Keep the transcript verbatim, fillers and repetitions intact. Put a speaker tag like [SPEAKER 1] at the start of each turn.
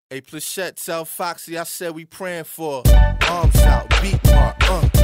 [SPEAKER 1] Hey, Plachette, tell Foxy I said we praying for. Arms out, beat mark, uh.